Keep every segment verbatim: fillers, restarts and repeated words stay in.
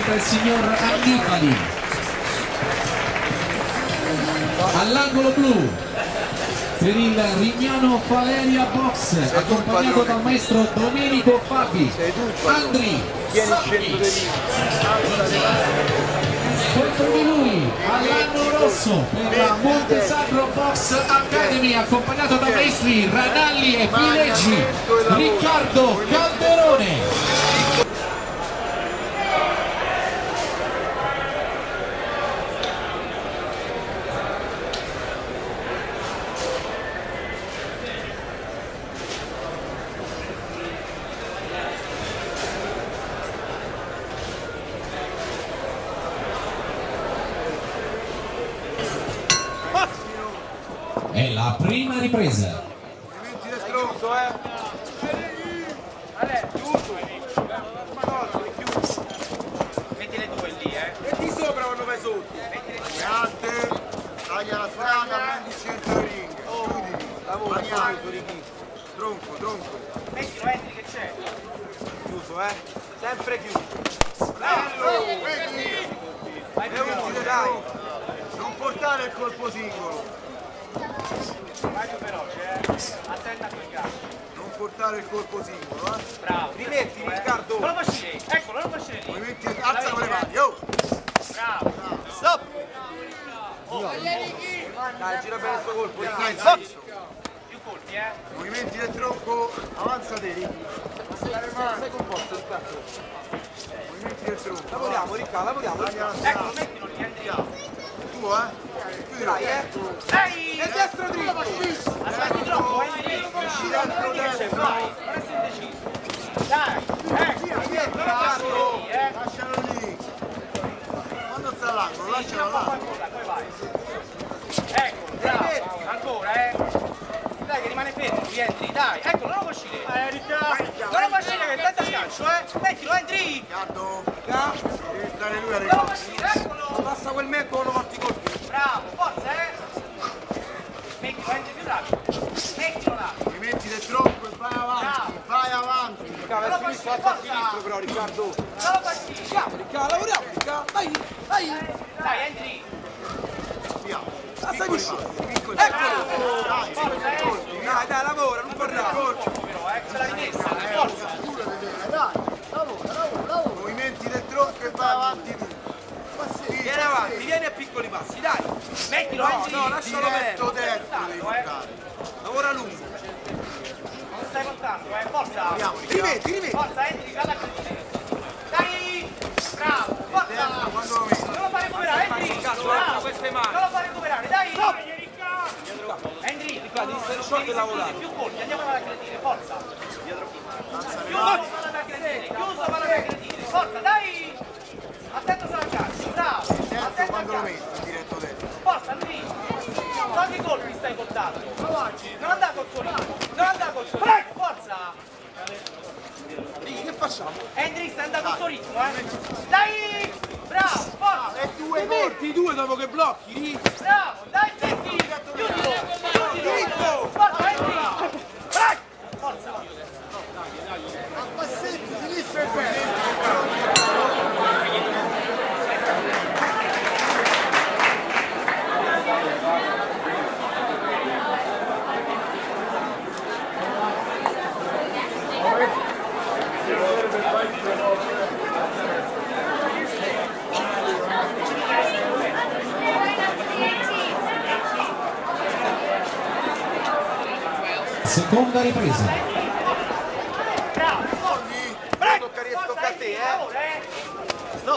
arbitra il signor Annibali. All'angolo blu per il Rignano Valeria Box, accompagnato dal maestro Domenico Fabi, Andri Sappi. Contro di lui all'anno rosso per la Montesagro Box Academy, accompagnato da maestri Ranalli e Pileggi, Riccardo Calderone. È la prima ripresa. Metti del tronco, eh! Ale, chiuso! Metti le due lì, eh! Metti sopra quando vai sotto! Metti le due! Alte, taglia la strada, prendi il centro del ring! Chiudili! Lavora, tronco, tronco! Mettilo, entri che c'è! Chiuso, eh! Sempre chiuso! Bello! Vai più veloce, dai! Non portare il colpo singolo! Vai più veloce, eh! Attenta a quel gatto! Non portare il colpo singolo, eh! Bravo! Rimetti, Riccardo! Non lo facile! Eccolo, non lo facile lì! Rimetti, alza con le mani, oh! Bravo! Stop! Oh. Dai, gira bene sto colpo, Riccardo! Più colpi, eh! Movimenti del tronco, avanza te, Riccardo! Sei composto, Riccardo! Movimenti del tronco! Lavoriamo, Riccardo, lavoriamo! Eccolo, mettilo lì, andiamo! Tu, eh! Dai, eh! Dai! E destro dritto! Aspetti troppo, eh! Usci dentro dentro! Vai! Resta indeciso! Dai! Ecco! Lascialo! Lascialo lì! Quando sta all'angolo, lascialo là! Poi vai! Ecco! Bravo! Ancora, eh! Dai che rimane fermo, rientri! Dai! Ecco, non lo puoi uscire! Non lo puoi uscire che tenta sgancio, eh! Mettilo, entri! Riccardo! Deve stare lui a regolare! Non lo puoi uscire, eccolo! Passa quel mecco o lo fatti colpi! Bravo, forza, eh! Mettilo, entri più rapido! Mettilo là! Mi metti del tronco e vai avanti! Bravo. Vai avanti! Riccardo, è finito, fatto a sinistro però, Riccardo! Non lo facci! Lavoriamo, Riccardo, lavoriamo, Riccardo! Dai, dai! Dai, entri! Via! Piccoli passi, piccoli passi! Eccolo! Dai, forza, eh! Dai, dai, lavora, non correre! Però, eh, ce l'ha rimessa, forza! Dai, lavora, lavora, lavora! Movimenti del tronco e vai avanti tu! Vieni avanti, vieni a piccoli passi, dai! Mettilo, no, no, lascialo diretto dentro, devi portare. Lavora lungo. Non stai contando, eh, forza! Rimetti, rimetti! Forza, entri, cala credine! Dai! Bravo, forza! Quando lo metti? Non lo fai recuperare, entri! Bravo! Queste mani! Non lo fai recuperare, dai! Entri! Riccardo, devi stare sciolto e lavorare! Più colpi, andiamo alla credine, forza! Chiuso, vado da credine, chiuso, vado da credine, forza, dai! Attento sulla caccia, bravo! Attento quando lo metti, diretto dentro. Forza, Andri! Quanti colpi stai portando? Non andare col solino! Non andare col solino! Forza! Che facciamo? Andri, stai andando col suo ritmo, eh! Dai! Bravo, forza! E due colpi, due dopo che blocchi! Bravo, dai, metti! Chiudilo! Chiudilo! Forza, Andri! Forza! A passetti, sinistra e destra! Seconda ripresa. Bravo, forti! Bravo! Tocca a te, eh! Stop!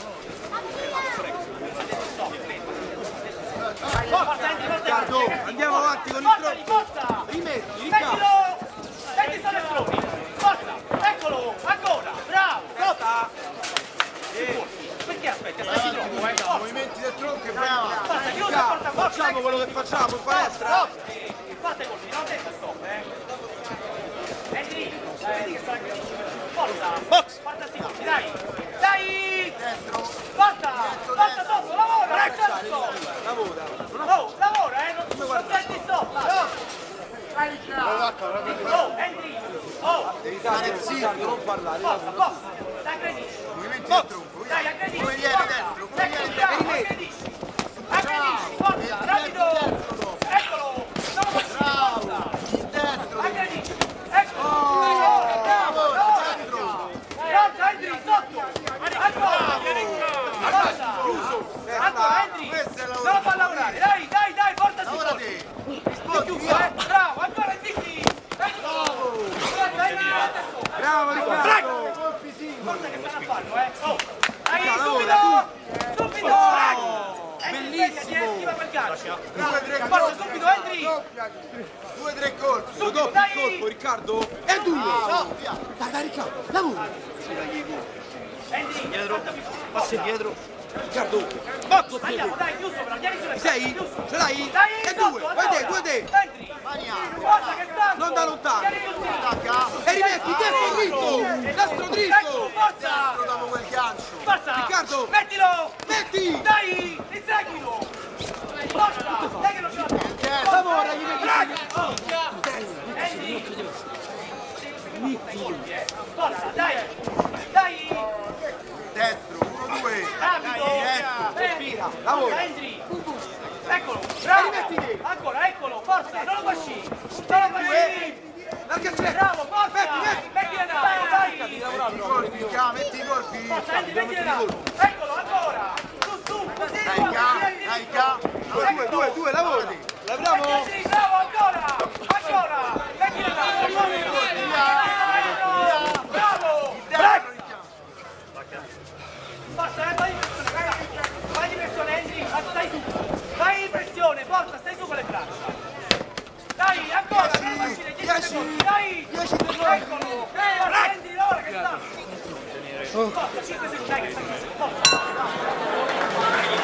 Forza, entri, Riccardo! Andiamo avanti con il tronco! Rimetti, Riccardo! Senti solo estroni! Forza! Eccolo! Ancora! Bravo! Nota! Perché aspetti? Aspetti troppo, eh! Movimenti del tronco e vai avanti! Forza, chiusa, forza, forza! Facciamo quello che facciamo, in palestra! Fate colpi, non detto stop, eh! Entri! Vedi che sta la credisce! Forza! Box! Forza sti colpi, dai! Dai! Destro! Forza! Forza sotto, lavora! Non c'è stop! Lavora! Oh, lavora, eh! Non senti stop! Dai! Oh, entri! Devi stare zitto, non parlare. Forza, forza. Dai, aggredisci. Movimenti al tronco. Dai, aggredisci. Come viene dentro? Come viene Bravo, dentro? aggredisci. Aggredisci, forza, rapido. Eccolo. Non lo Bravo. Il destro. aggredisci. Eccolo. Bravo, bravo. Forza, entri, sotto. Ancora. Forza. Ancora, entri. Non lo fa lavorare. Dai, dai, dai, forza, si Ora forza. te. Più Rispondi, chiuso, eh. via. Bravo, ancora zitti. Bravo. Forza, entri, adesso. Bravo, Riccardo. Forza che stanno a farlo, eh! Oh! Dai, subito! Subito! Bellissimo! Schiva quel gancio! Due, tre Forza, colpi. subito, entri! Due, tre colpi. Subito, Doppio dai! colpo, Riccardo. E due. No, via. Dai, dai Riccardo, lavora! Entri! Dietro, passi dietro. Riccardo, botto Andiamo, piede! dai, più sopra, vieni sulle Ci sei? più su. Ce l'hai? Dai, E sotto, due, allora. due te, due te. Entri! Forza che stanno! Non da lontano. Vieni più su. Attacca. E rimetti, destro dritto! Destro Eccolo, dritto! forza! Destro dopo quel gancio. Forza! Riccardo. Mettilo! Metti! Dai! Inseguilo! Forza! Dai che non ce la fa! Lavora, gli metti! Forza, dai! Dai! Destro. Uno, due. Rapido! Respira, lavora. Entri! Eccolo! Bravo! Rimettiti. Ancora, eccolo! Forza! Non lo fasci! Non lo fasci! Larga stretto! Bravo, forza! Metti, metti. Metti le navi, dai! Metti i colpi, Ricca, metti i colpi. Forza, entri, metti le navi! Eccolo, ancora! Su, su! Così! Dai, Ricca. Dai, Ricca. Due, due, due, lavora! Lavoriamo! Metti, bravo, ancora! Ancora! Metti le navi! Bravo! Destro, Ricca. Forza, eh, fai pressione, ragazzi! Fai pressione, entri! Stai su! Fai pressione, forza, stai su con le braccia! Dai, ancora, non lo facile, dieci secondi, dai! Eccolo! Forza, entri, ora che sta! Forza, cinque secondi, dai che sta qui, forza!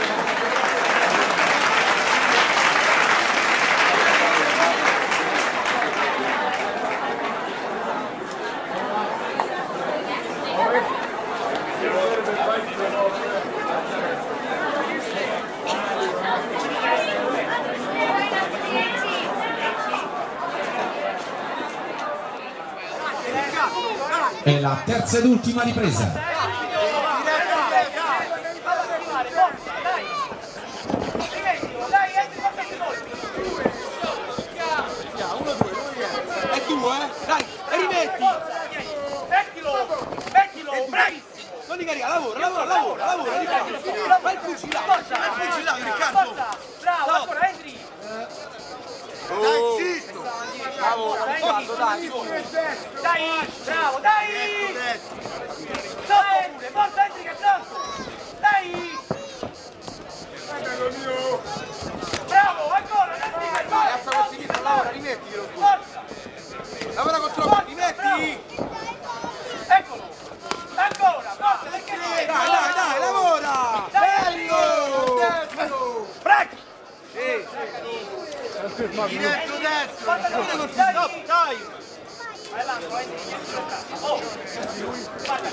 È la terza ed ultima ripresa. Forza, dai! Rimettilo, dai, entri, forza, secondi! Uno, due, dove viene? E due, eh? Dai, e rimetti! Mettilo! Mettilo! Bravissimo! Non li carica, lavora, lavora, lavora, lavora! Riccardo. Vai il fucilato! Forza! Vai il fucilato, Riccardo! Forza! Bravo, ancora, entri! Dai, zitto. Lavora, Riccardo, dai! Dai! Bravo, dai! Destro. Sotto pure! Forza, entri che sotto! Dai! Bravo, ancora! Non ti fermare! Alza con sinistra, lavora, rimettilo! Forza! Lavora con troppo, rimetti! Eccolo! Ancora! Forza, perché Dai, dai, dai, lavora! Bello! Destro. Break! Diretto destro. Forza, Stop, dai! time! Vai là, vai lì. Oh! Guarda!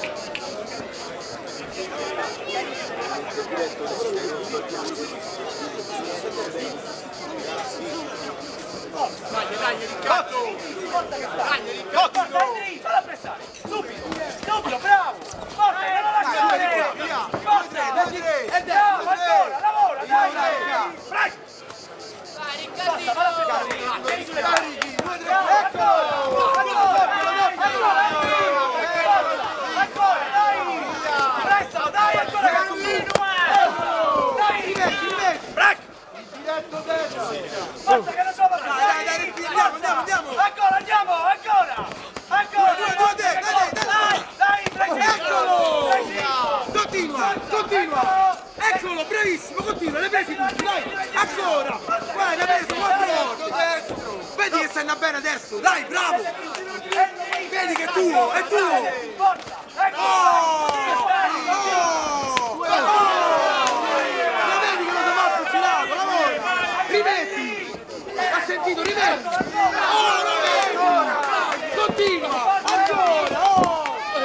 Dai, dai, Riccardo. Forza che sta! Forza, entri! Fallo pressare! Subito! Subito, bravo! Forza, non lo lasciare! Via. Forza! Bravo, ancora! Lavora, dai! Break! Forza, fallo pressare! Vieni sulle mani! Bravo, ancora! Ancora! Ancora, dai! Pressalo, dai! Ancora Cammino! Dai! Rimetti, rimetti! Break! Diretto destro. Forza che non trova più! Dai, dai, dai, andiamo, andiamo, andiamo! Ancora, andiamo! Ancora! Ancora! Due, due, due, dai, dai, Dai, dai! Eccolo! Dai! Continua, continua! Eccolo, bravissimo, continua, l'hai presi tutti, dai! Ancora! Guarda, l'hai preso quattro volte! Vedi che stanno bene adesso, dai, bravo! Vedi che è tuo, è tuo! Forza! Ecco! Oh! Oh! Oh! Lo vedi che lo si fa fucilato, lavora! Rimetti! Ha sentito, rimetti! Oh, lo vedi! Continua! Ancora! Oh!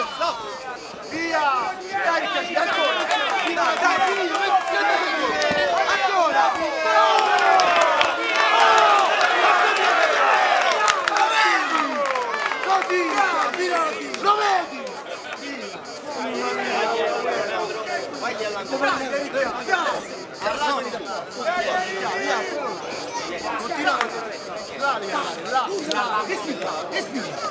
Via. Dai, Riccardo, ancora. Dai, dai, finito, trenta secondi! Ancora! Così! Continua così. Là, là, là, là. E spinga, e spinga.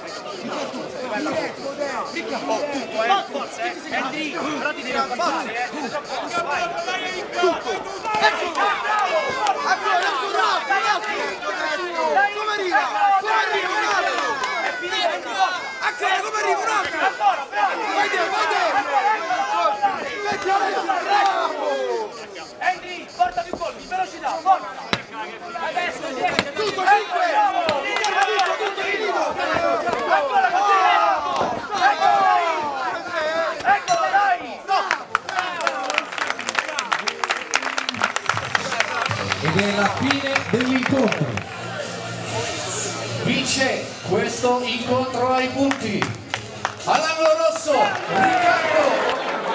Oh, tutto, eh. Forza, eh. Entri, però ti devi avanzare, eh. Vai. Tutto. Ecco. Ancora, ancora, ancora. Come arriva? Come arriva un altro? È finito. Ancora, come arriva un altro? Ancora, bravo. Vai dentro, vai dentro. Metti la lettera, bravo. Entri, porta più colpi, velocità, forza. Adesso, dieci. Tutto, cinque. Tutto finito. Ancora così. Eccolo, dai. Eccolo, dai. Ed è la fine dell'incontro. Vince questo incontro ai punti all'angolo rosso Riccardo